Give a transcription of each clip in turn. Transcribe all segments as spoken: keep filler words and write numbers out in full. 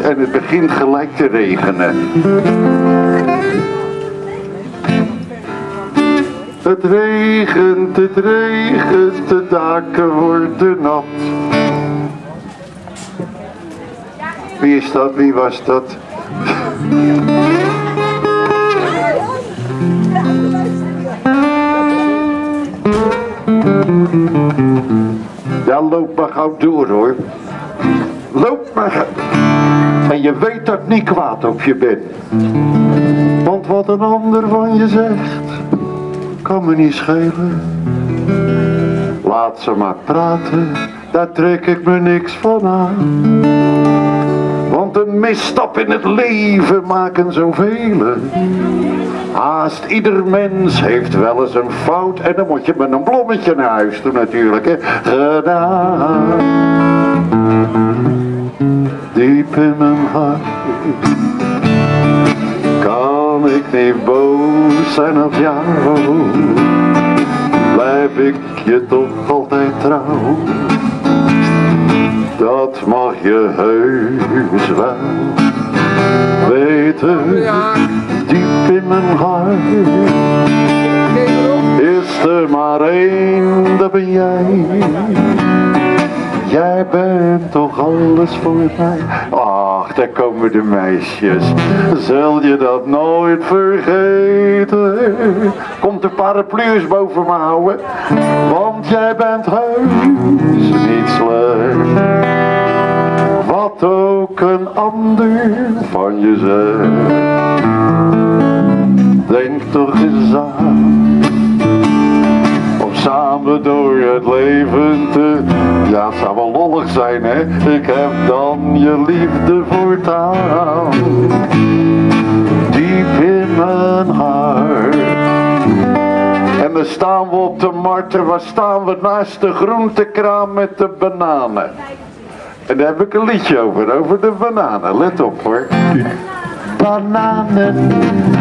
en het begint gelijk te regenen. Het regent, het regent, de daken worden nat. Wie is dat? Wie was dat? Ja, loop maar gauw door hoor. Loop maar gauw. En je weet dat ik niet kwaad op je ben. Want wat een ander van je zegt, kan me niet schelen. Laat ze maar praten, daar trek ik me niks van aan. Want een misstap in het leven maken zoveel. Haast ieder mens heeft wel eens een fout. En dan moet je met een bloemetje naar huis toe natuurlijk. Hè. Gedaan. Diep in mijn hart kan ik niet boos zijn op jou. Blijf ik je toch altijd trouw. Dat mag je heus wel weten. Diep in mijn hart is er maar één, dat ben jij. Jij bent toch alles voor mij. Ach, daar komen de meisjes. Zul je dat nooit vergeten? Komt de paraplu's boven me houden? Want jij bent heus niet slecht. Wat ook een ander van je zegt. Denk toch eens aan. Om samen door het leven te... Ja, het zou wel lollig zijn, hè? Ik heb dan je liefde voortaan. Diep in mijn hart. En dan staan we op de markt, waar staan we naast de groentekraam met de bananen. En daar heb ik een liedje over, over de bananen. Let op hoor. Bananen,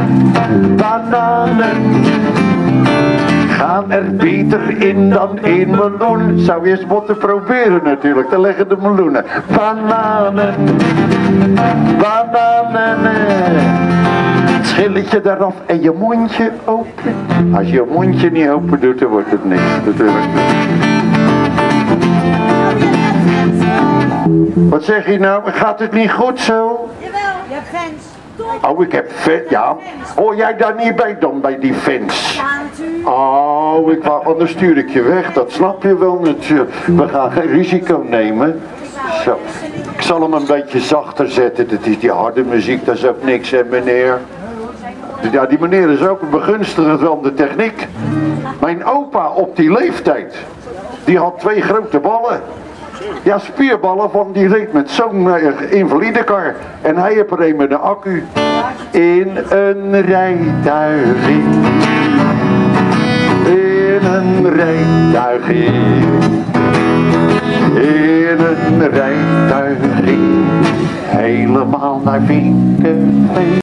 bananen. Gaan er beter in dan één meloen. Zou je eens moeten proberen natuurlijk, dan leggen de meloenen. Bananen, bananen. Het schilletje eraf en je mondje open. Als je je mondje niet open doet, dan wordt het niks natuurlijk. Wat zeg je nou? Gaat het niet goed zo? Jawel, je hebt fans. Oh, ik heb fans, ja. Hoor jij daar niet bij dan, bij die fans? Ja, natuurlijk. Oh, ik wou, anders stuur ik je weg, dat snap je wel natuurlijk. We gaan geen risico nemen. Zo. Ik zal hem een beetje zachter zetten, dat is die harde muziek, dat is ook niks hè meneer. Ja, die meneer is ook een begunstigd van de techniek. Mijn opa op die leeftijd, die had twee grote ballen. Ja, spierballen van die reed met zo'n uh, invalidekar. En hij heeft er een met een accu. In een rijtuigje. In een rijtuigje. In een rijtuigje. Helemaal naar Vinkenveen.